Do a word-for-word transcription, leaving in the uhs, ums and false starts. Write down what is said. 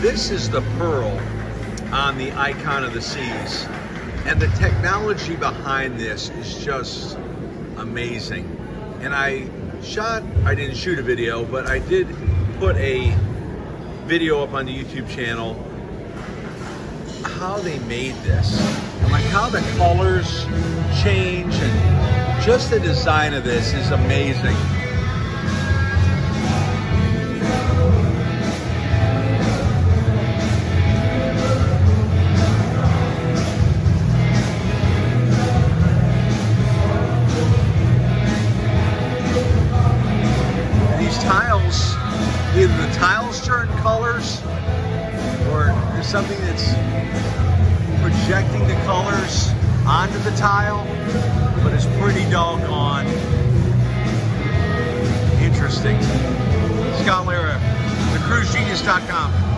This is the pearl on the icon of the seas. And the technology behind this is just amazing. And I shot, I didn't shoot a video, but I did put a video up on the YouTube channel how they made this. And like how the colors change and just the design of this is amazing. Tiles, either the tiles turn colors or there's something that's projecting the colors onto the tile, but it's pretty doggone interesting. Scott Lara, the cruise genius dot com.